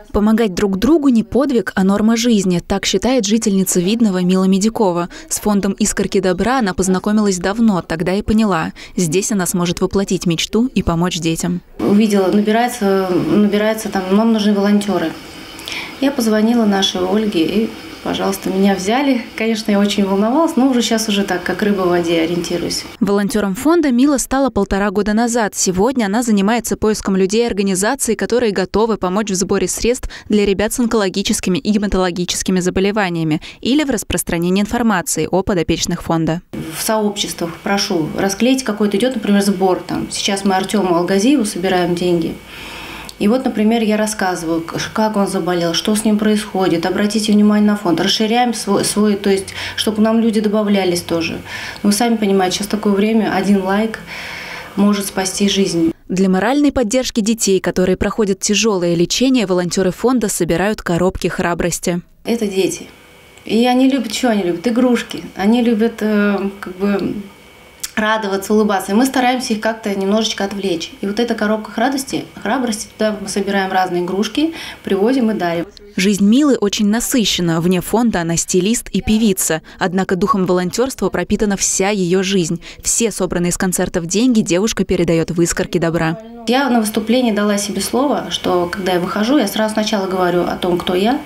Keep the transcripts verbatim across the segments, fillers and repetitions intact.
Помогать друг другу не подвиг, а норма жизни. Так считает жительница Видного Мила Медикова. С фондом «Искорки добра» она познакомилась давно, тогда и поняла. Здесь она сможет воплотить мечту и помочь детям. Увидела, набирается, набирается там, нам нужны волонтеры. Я позвонила нашей Ольге и, пожалуйста, меня взяли. Конечно, я очень волновалась, но уже сейчас уже так, как рыба в воде, ориентируюсь. Волонтером фонда Мила стала полтора года назад. Сегодня она занимается поиском людей и организаций, которые готовы помочь в сборе средств для ребят с онкологическими и гематологическими заболеваниями или в распространении информации о подопечных фонда. В сообществах прошу расклеить какой-то, идет, например, сбор. Там. Сейчас мы Артему Алгазиеву собираем деньги. И вот, например, я рассказываю, как он заболел, что с ним происходит. Обратите внимание на фонд. Расширяем свой, свой то есть, чтобы нам люди добавлялись тоже. Вы сами понимаете, сейчас такое время, один лайк может спасти жизнь. Для моральной поддержки детей, которые проходят тяжелое лечение, волонтеры фонда собирают коробки храбрости. Это дети. И они любят, что они любят? Игрушки. Они любят э, как бы радоваться, улыбаться. И мы стараемся их как-то немножечко отвлечь. И вот эта коробка радости, храбрости, туда мы собираем разные игрушки, привозим и дарим. Жизнь Милы очень насыщена. Вне фонда она стилист и певица. Однако духом волонтерства пропитана вся ее жизнь. Все собранные с концертов деньги девушка передает в «Искорки добра». Я на выступлении дала себе слово, что когда я выхожу, я сразу сначала говорю о том, кто я,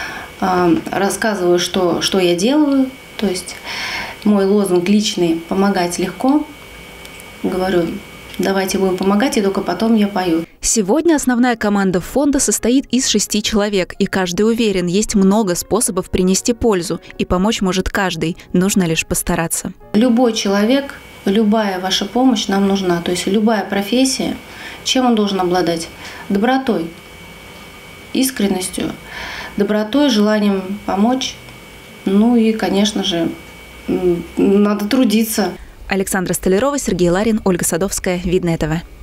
рассказываю, что, что я делаю. То есть мой лозунг личный «Помогать легко». Говорю, давайте будем помогать, и только потом я пою. Сегодня основная команда фонда состоит из шести человек, и каждый уверен, есть много способов принести пользу, и помочь может каждый, нужно лишь постараться. Любой человек, любая ваша помощь нам нужна, то есть любая профессия, чем он должен обладать? Добротой, искренностью, добротой, желанием помочь, ну и, конечно же, надо трудиться. Александра Столярова, Сергей Ларин, Ольга Садовская, Видное ТВ.